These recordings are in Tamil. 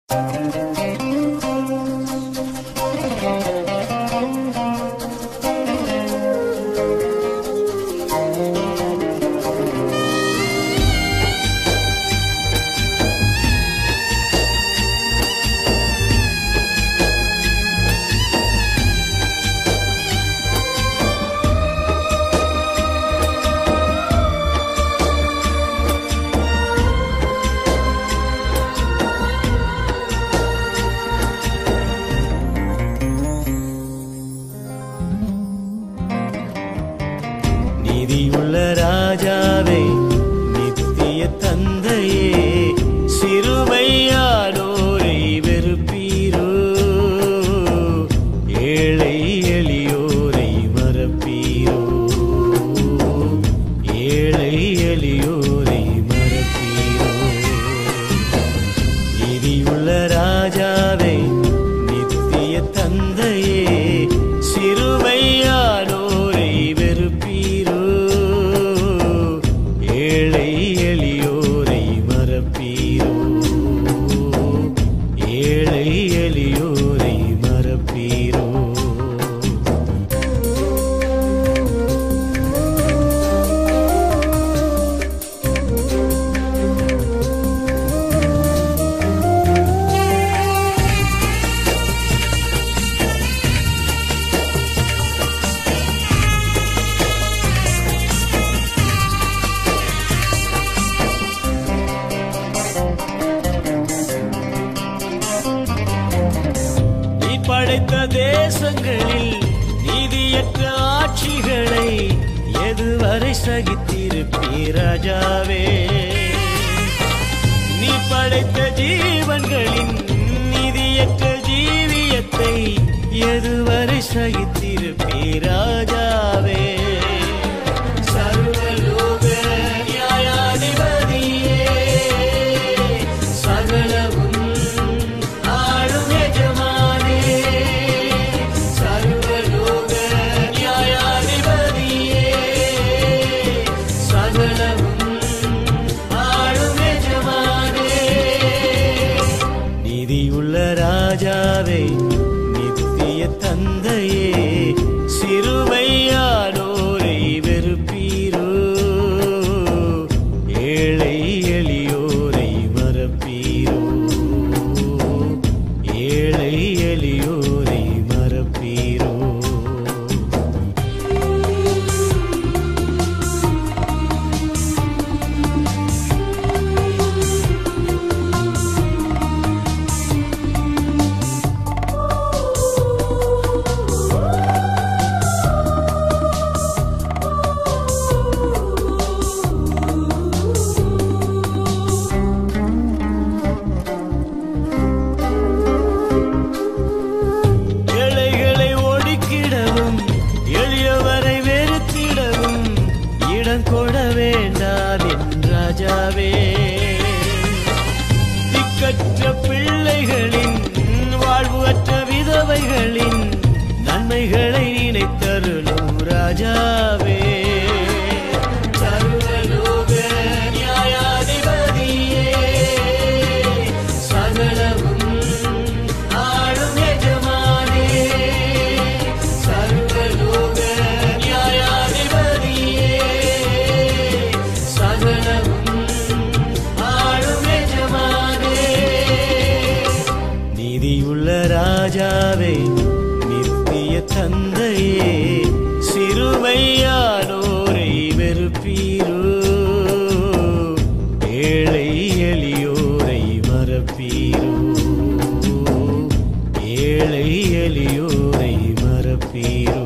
நீதியுள்ள ராஜாவே, நித்திய தந்தையே, சிறுமையானோரை வெறுப்பீரோ, ஏழை எளியோரை மறப்பீரோ, ஏழை எளியோரை மறப்பீரோ. நீதியுள்ள ராஜாவே, நித்திய தந்தையே, சிறுமையானோரை வெறுப்பீரோ, ஏழை எளியோரை மறப்பீரோ, ஏழை எளியோரை மறப்பீரோ. நீ படைத்த தேசங்களில் நீதியற்ற ஆட்சிகளை எதுவரை சகித்திருப்பீர் ராஜாவே? நீ படைத்த ஜீவன்களின் நீதியற்ற ஜீவியத்தை எதுவரை சகித்திருப்பீர் ராஜாவே? சர்வலோக நியாயாதிபதியே, சகலமும் ஆளும் எஜமானே, சர்வலோக நியாயாதிபதியே, சகலமும் ஆளும் எஜமானே. நீதியுள்ள ராஜாவே, நித்திய தந்தையே, சிறுமையானோரை வெறுப்பீரோ, ஏழை எளியோரை மறப்பீரோ, ஏழை எளியோரை மறப்பீரோ. ஏழைகளை ஒடுக்கிடவும் எளியவரை வெறுத்திடவும் இடம் கொட வேண்டாம் என் ராஜாவே. திக்கற்ற பிள்ளைகளின் வாழ்வு அற்ற விதவைகளின் நன்மைகளை நினைத்தருளும் ராஜாவே. சர்வலோக நியாயாதிபதியே, சகலமும் ஆளும் எஜமானே, சர்வலோக நியாயாதிபதியே, சகலமும் ஆளும் எஜமானே. நீதியுள்ள ராஜாவே, நித்திய தந்தையே, சிறுமையானோரை வெறுப்பீரோ, ஏழை எளியோரை மறப்பீரோ, ஏழை எளியோரை மறப்பீரோ.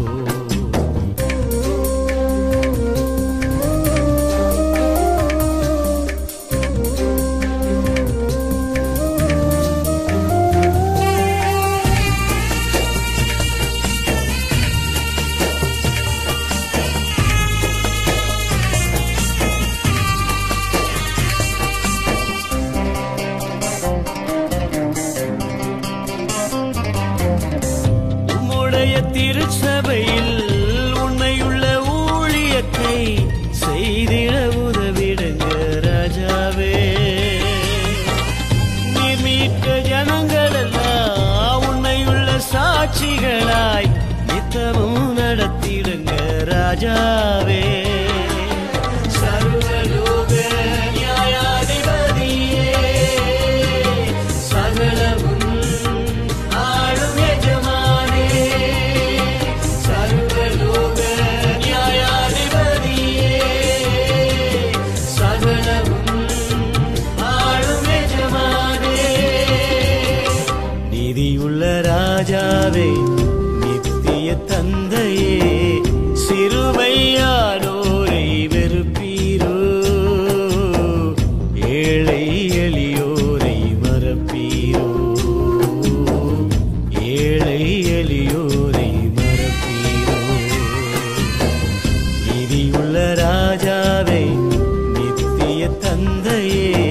உம்முடைய திருச்சபையில் உண்மையுள்ள ஊழியத்தை செய்திட உதவிடுங்க ராஜாவே. நீர் மீட்ட சாட்சிகளாய் நித்தமும் நடத்திடுங்க ராஜாவே. சர்வலோக நியாயாதிபதியே, சகலமும் ஆளும் எஜமானே. சர்வலோக நியாயாதிபதியே, சகலமும் ஆளும் எஜமானே. நீதியுள்ள ராஜாவே, நித்திய தந்தையே, சிறுமையானோரை வெறுப்பீரோ, ஏழை எளியோரை மறப்பீரோ, ஏழை எளியோரை மறப்பீரோ. நீதியுள்ள ராஜாவே, நித்திய தந்தையே,